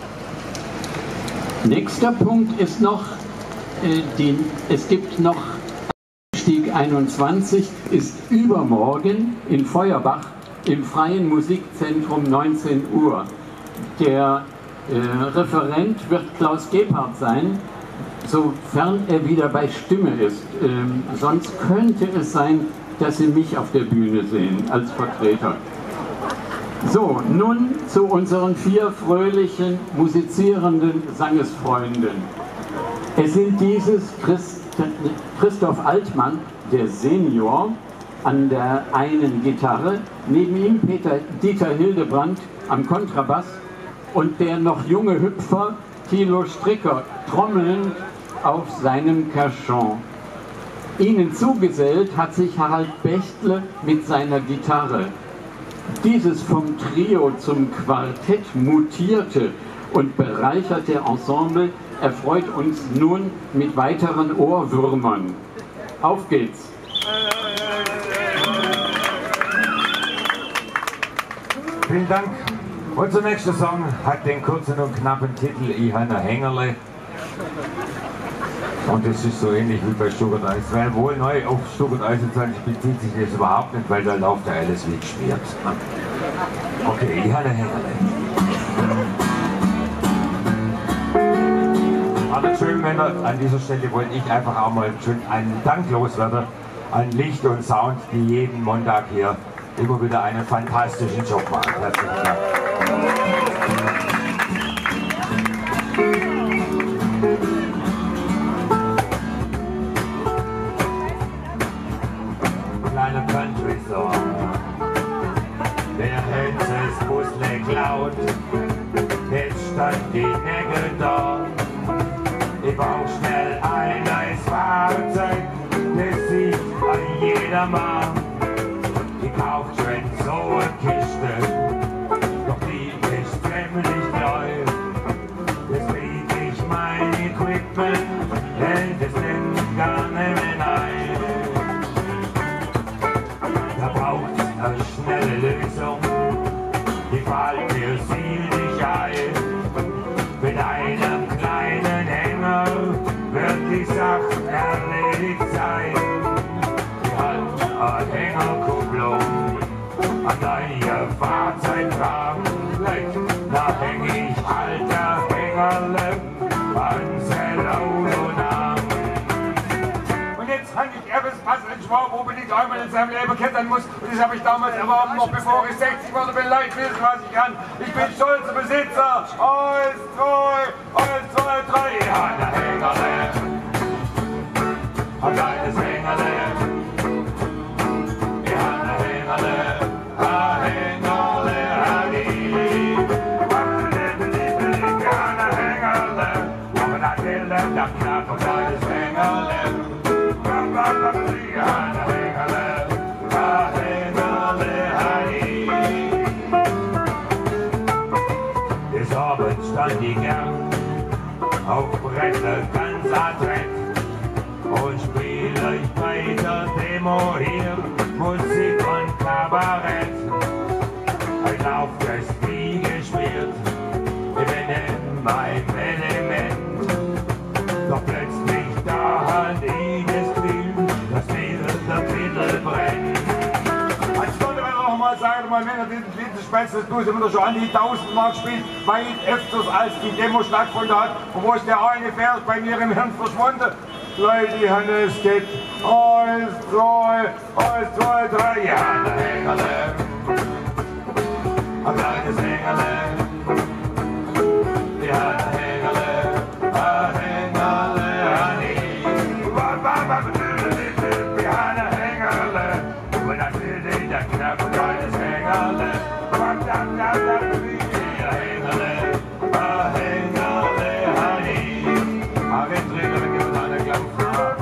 Nächster Punkt ist noch, es gibt noch Stieg 21, ist übermorgen in Feuerbach im Freien Musikzentrum 19 Uhr. Der Referent wird Klaus Gebhardt sein, sofern er wieder bei Stimme ist. Sonst könnte es sein, dass Sie mich auf der Bühne sehen als Vertreter. So, nun zu unseren 4 fröhlichen, musizierenden Sangesfreunden. Es sind dieses Christoph Altmann, der Senior, an der einen Gitarre, neben ihm Dieter Hildebrand am Kontrabass und der noch junge Hüpfer Thilo Stricker trommelnd auf seinem Cajon. Ihnen zugesellt hat sich Harald Bechtle mit seiner Gitarre. Dieses vom Trio zum Quartett mutierte und bereicherte Ensemble erfreut uns nun mit weiteren Ohrwürmern. Auf geht's! Vielen Dank. Unser nächster Song hat den kurzen und knappen Titel Ich han a Hängerle. Und das ist so ähnlich wie bei Stuttgart 21. Wohl neu auf Stuttgart 21 bezieht sich das überhaupt nicht, weil da läuft ja alles wie geschmiert. Okay, Ich han a Hängerle. Aber schön, Männer, an dieser Stelle wollte ich einfach auch mal schön einen Dank loswerden an Licht und Sound, die jeden Montag hier immer wieder einen fantastischen Job machen. Herzlichen Dank. Kleiner Country-Song, der Hänses Busle klaut, jetzt stand die Nägel da. Ich brauch schnell ein neues Fahrzeug, das sieht an jedermann. Ich kauf schon so eine Kiste, doch die ist ziemlich neu. Jetzt biet ich mein Equipment, denn das nimmt gar nicht mehr ein. Da braucht's eine schnelle Lösung, die fällt mir ziemlich ein. Mit einem kleinen Hänger wird die Sache erledigt sein. Ich halt eine Hängerkupplung an deiner Fahrzeugwagen. Da häng ich alter Hängerle an sein Auto nach. Und jetzt fand ich etwas, was ein Schwab unbedingt einmal in seinem Leben kennen muss. Und das habe ich damals erworben, noch bevor ich 60 wurde. Will Leute wissen, was ich kann. Ich bin stolzer Besitzer. 1, 2, 3. Ja, der Hängerle. Ein kleines Hängerle. Ja, der Hängerle. Ein Hängerle. Ja, der Hängerle. Aber das will der Knapp und kleines Hängerle. Ja, der Hängerle. Des Abends stand ich gern auf Bretter ganz adrett und spiel euch bei der Demo hier Musik und Kabarett. Ich lauf das wie gespielt, ich bin in meinem Element, doch plötzlich da hat ich das Gefühl, dass mir der Titel brennt. Sagen mal, wenn er diesen Spätzle das immer schon an die 1000 Mark spielt, weit öfters als die Demo stattgefunden hat. Und wo ist der eine Vers bei mir im Hirn verschwunden? Leute, Hannes geht 1, 2, 3, ja, der Hängerle. Ein kleines Hängerle. Ja, der Hängerle. Ein Hängerle, ja, der Hängerle. Und dann will ich der Knapp und kleines Hängerle. Ja, Hängerle. Ein Hängerle, Träger, wir geben eine Klappe.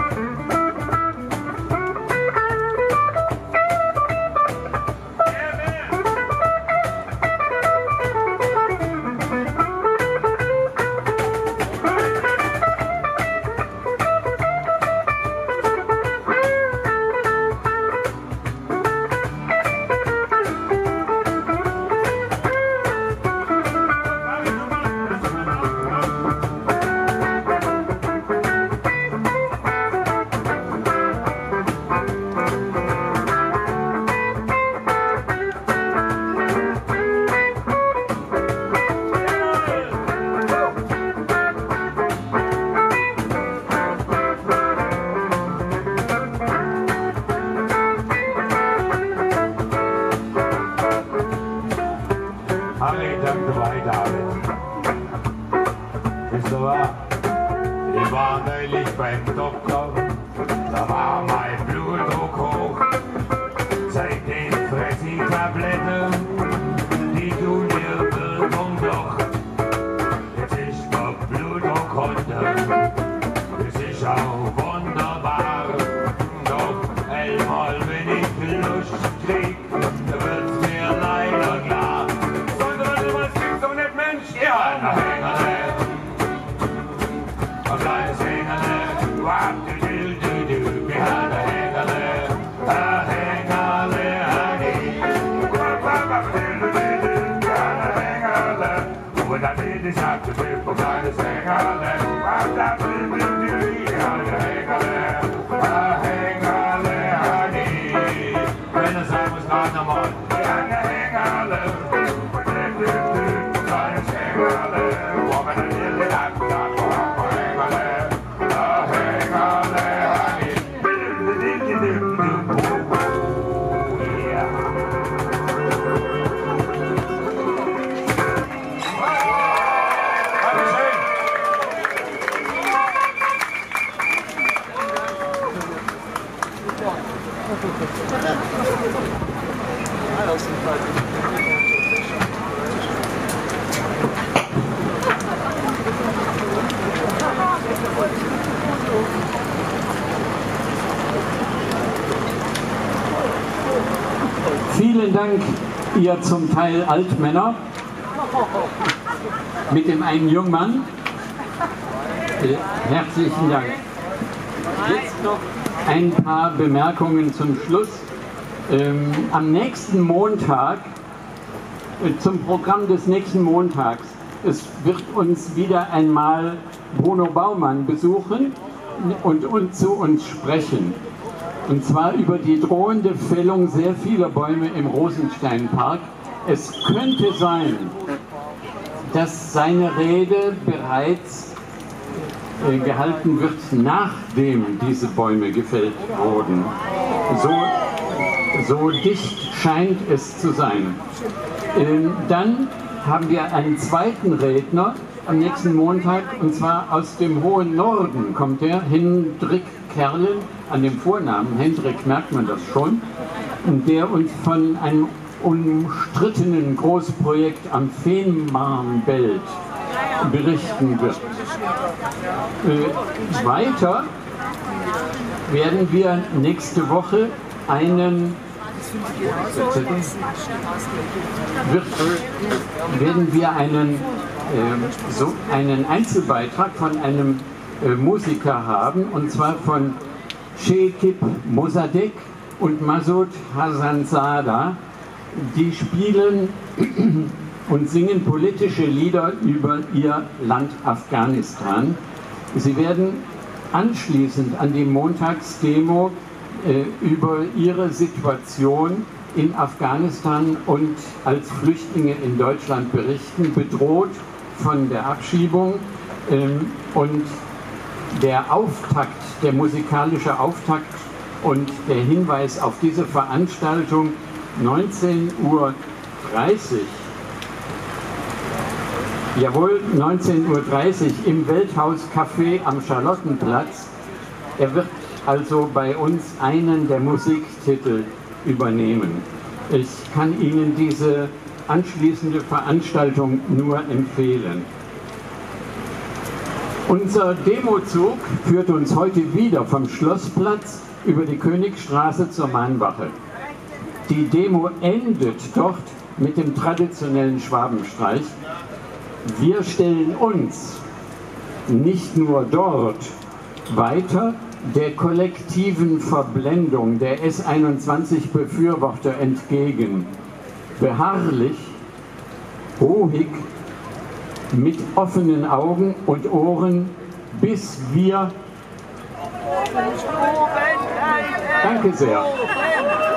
Harry, danke weiter alle. Wisst ihr was? Ich war neulich beim Doktor, da war mein Blutdruck hoch. Seitdem fress ich Tabletten, die tun mir Wirkung doch. Jetzt ist der Blutdruck runter, das ist auch wunderbar. Doch einmal, wenn ich Lust krieg, wird's mir leider klar. Sondern was gibt's doch nicht, Mensch? Ja, na Hängerle, ein kleines Hängerle, wap, du, wir haben ein Hängerle, und da will ich ab, du bist ein kleines Hängerle, wap, da will wir haben ein Hängerle, wenn es sein muss, gerade nochmal, wir haben ein Hängerle, kleines Hängerle, wo man ein Lille ab, da braucht man Hängerle, Vielen Dank, ihr zum Teil Altmänner, mit dem einen Jungmann. Herzlichen Dank. Jetzt noch ein paar Bemerkungen zum Schluss. Am nächsten Montag, zum Programm des nächsten Montags, es wird uns wieder einmal Bruno Baumann besuchen und zu uns sprechen. Und zwar über die drohende Fällung sehr vieler Bäume im Rosensteinpark. Es könnte sein, dass seine Rede bereits gehalten wird, nachdem diese Bäume gefällt wurden. So dicht scheint es zu sein. Dann haben wir einen zweiten Redner am nächsten Montag, und zwar aus dem hohen Norden kommt er, Hendrik Kerlen, an dem Vornamen Hendrik merkt man das schon, der uns von einem umstrittenen Großprojekt am Fehmarnbelt berichten wird. Weiter werden wir nächste Woche einen Einzelbeitrag von einem Musiker haben, und zwar von Şekip Mossadegh und Masud Hasanzada. Die spielen und singen politische Lieder über ihr Land Afghanistan. Sie werden anschließend an die Montagsdemo über ihre Situation in Afghanistan und als Flüchtlinge in Deutschland berichten, bedroht von der Abschiebung, und der Auftakt, der musikalische Auftakt und der Hinweis auf diese Veranstaltung 19:30 Uhr. Jawohl, 19:30 Uhr im Welthaus-Café am Charlottenplatz. Er wird also bei uns einen der Musiktitel übernehmen. Ich kann Ihnen diese anschließende Veranstaltung nur empfehlen. Unser Demozug führt uns heute wieder vom Schlossplatz über die Königstraße zur Mahnwache. Die Demo endet dort mit dem traditionellen Schwabenstreich. Wir stellen uns nicht nur dort weiter der kollektiven Verblendung der S21-Befürworter entgegen, beharrlich, ruhig, mit offenen Augen und Ohren, bis wir... Danke sehr.